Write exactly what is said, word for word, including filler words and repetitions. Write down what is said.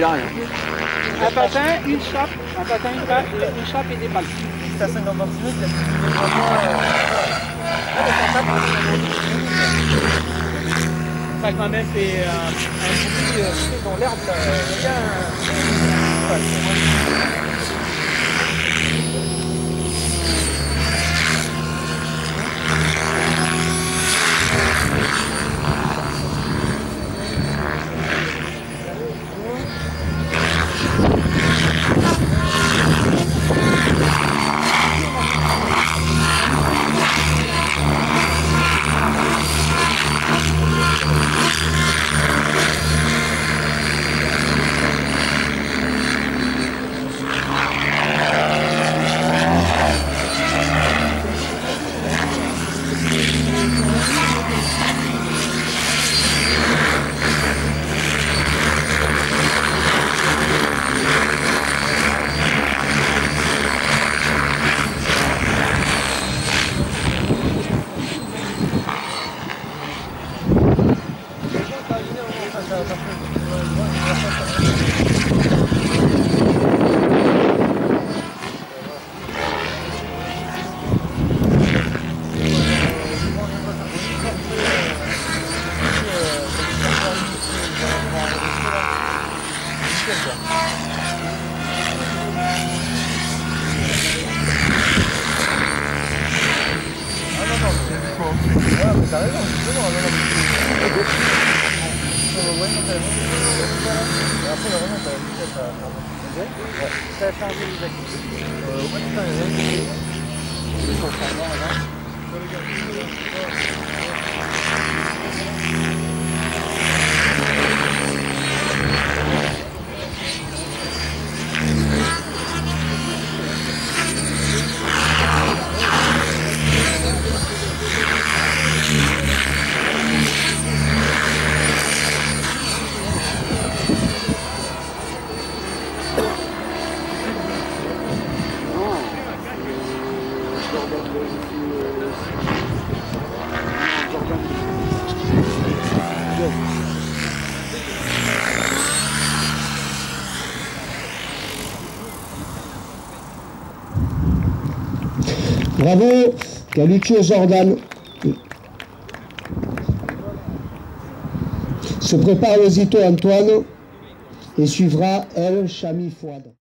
a rien. Un patin, une chope, un patin, une, pa une chope et des palmes. C'est à cinquante centimètres, il y a Ça quand même fait un, un bruit euh, dans l'herbe là, bien. T'as raison, justement, non, non, et après, le remonte à la vitesse à ouais. Ça a changé les activités. Euh, ouais, putain, il y a rien. Ils sont changants, là. Bravo, Caluccio Jordan. Se prépare le Zito Antoine et suivra elle, Chami Fouad.